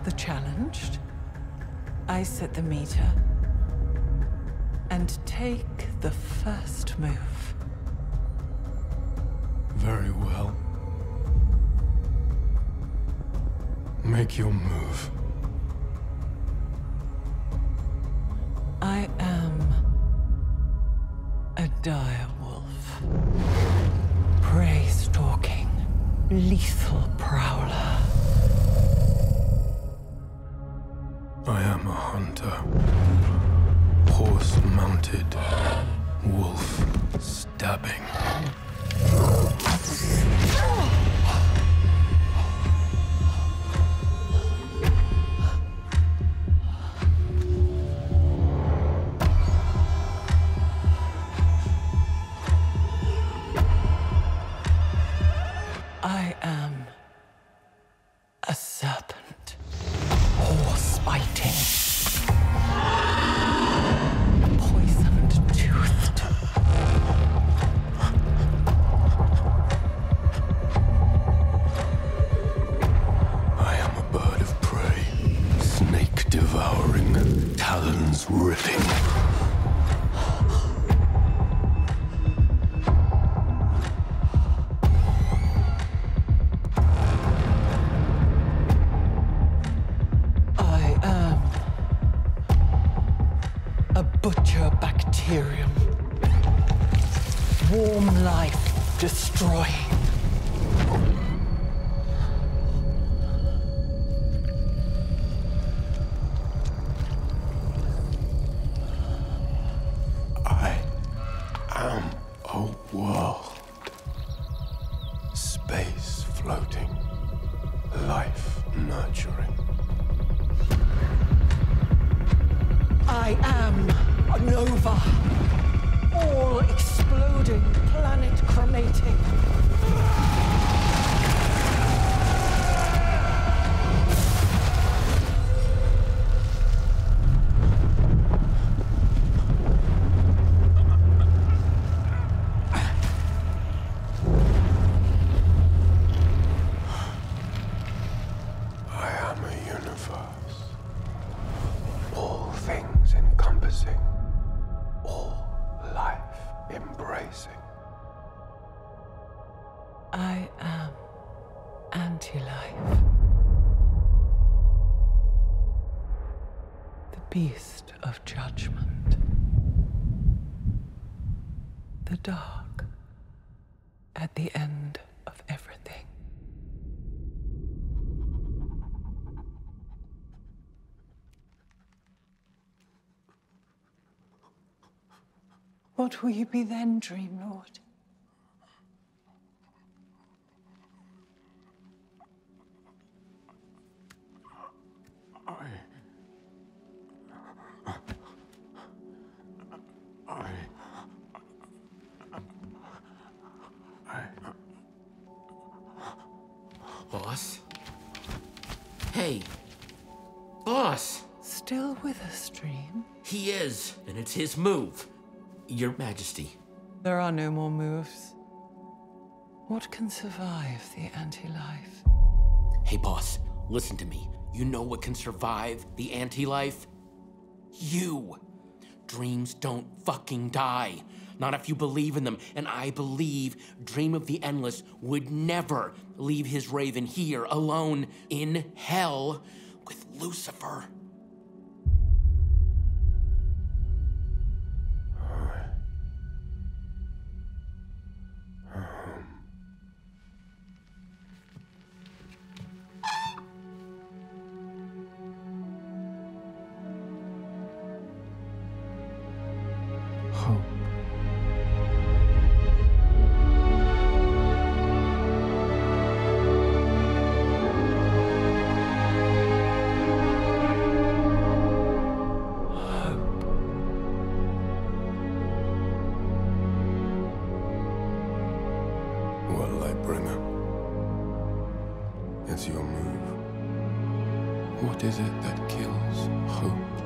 the challenged. I set the meter and take the first move. Very well. Make your move. I am a dire wolf. Prey-stalking, lethal prowler. I am a hunter. Horse-mounted. Wolf stabbing. I am a serpent, horse-biting, poisoned-toothed. I am a bird of prey, snake devouring, talons ripping. I am a butcher bacterium, warm life destroying. I am a world. Space floating. Life nurturing. I am a nova, all exploding, planet cremating. I am a universe. All things encompassing. All life embracing. I am anti-life. The beast of judgment. The dark at the end of everything. What will you be then, Dream Lord? Boss? Hey. Boss! Still with us, Dream? He is, and it's his move. Your Majesty. There are no more moves. What can survive the anti-life? Hey, boss, listen to me. You know what can survive the anti-life? You. Dreams don't fucking die. Not if you believe in them. And I believe Dream of the Endless would never leave his Raven here alone in hell with Lucifer. Hope. What Lightbringer? It's your move. What is it that kills hope?